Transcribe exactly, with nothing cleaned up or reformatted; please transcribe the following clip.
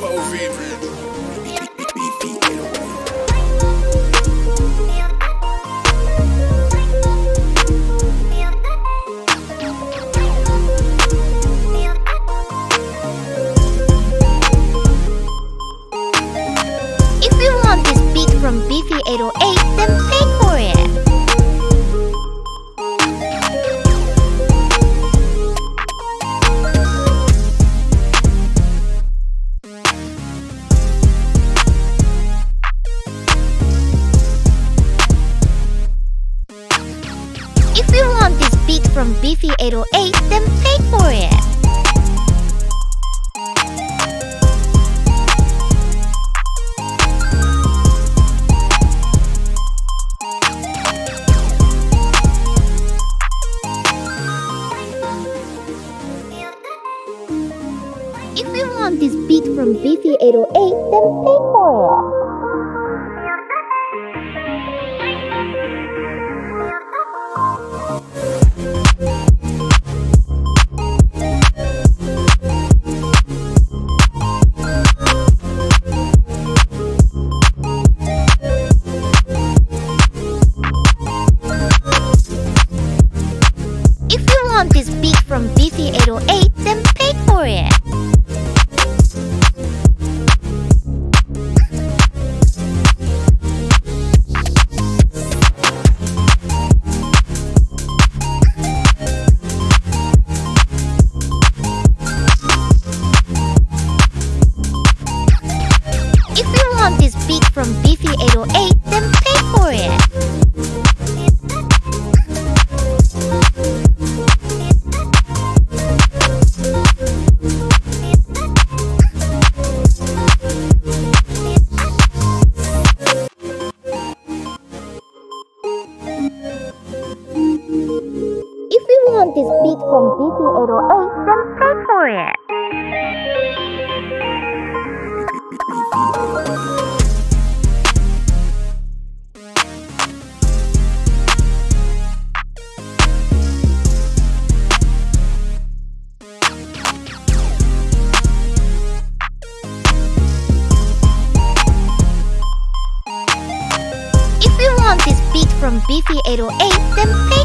If you want this beat from Beefy eight oh eight, then pay for it. If you want this beat from Beefy eight oh eight, then pay for it. If you want this beat from Beefy eight oh eight, then pay for it. If you want this beat from Beefy eight oh eight, then pay for it. If you want this beat from Beefy eight oh eight, then pay for it. If you want this beat from Beefy eight oh eight, then pay for it. If you want this beat from Beefy eight oh eight, then pay